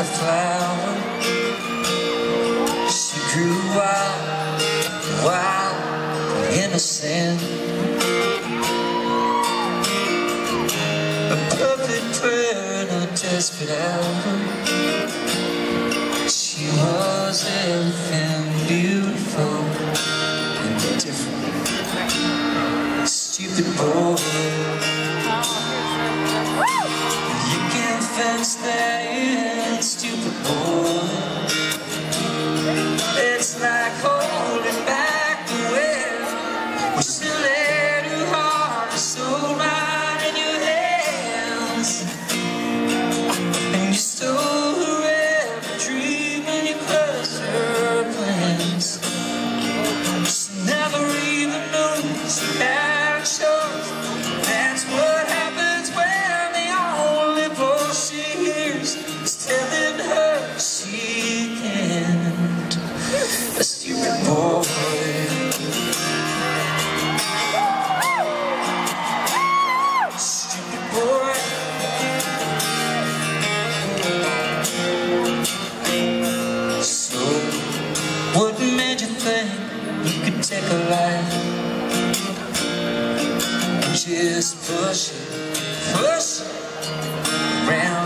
a flower. She grew wild, wild, innocent. A perfect prayer in a desperate hour. She was everything beautiful and different. Stupid boy. You can fence that in, stupid boy. It's like holding back the wind. We still let your heart and soul right in your hands. And you stole her every dream and you crushed her plans. She never even knew she had a choice. That's what happens when the only voice she hears is telling her she can't. A stupid boy. Stupid boy. So, what made you think you could take a life and just push it around?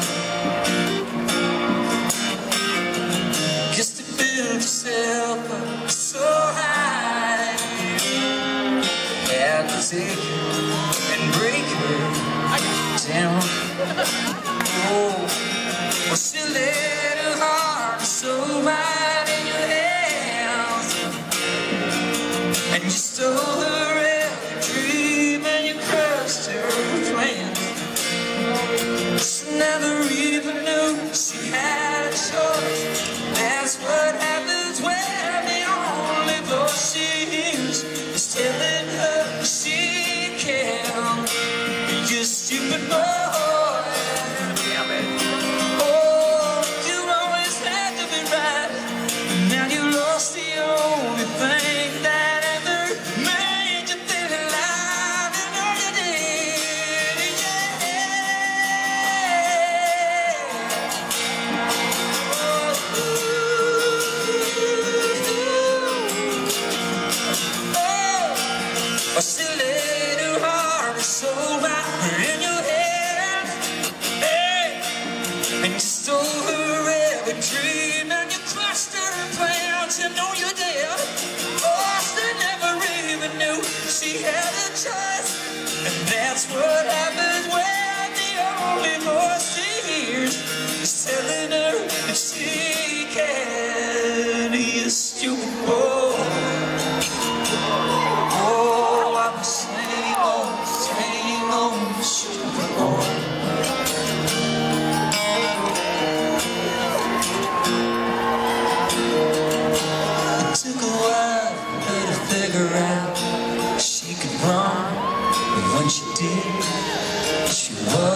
Just to build yourself up so high, had to take her and break her down. Oh, well, she let her heart and soul right in your hands, and you stole her every dream and you crushed her plans. She never even knew she had a choice. That's what happens when the only voice she hears is telling her she can't. You stupid boy. Oh, you always had to be right. Now you lost the only thing that ever made you feel alive. You know you did, yeah. She laid her heart and soul right in your hand, hey, and you stole her every dream and you crushed her plans. You know you did. Oh, she never even knew she had a choice, and that's what happens when the only voice she hears is telling her that she can't. You stupid boy. Same old stupid boy. It took a while for her to figure out she could run, but when she did, she was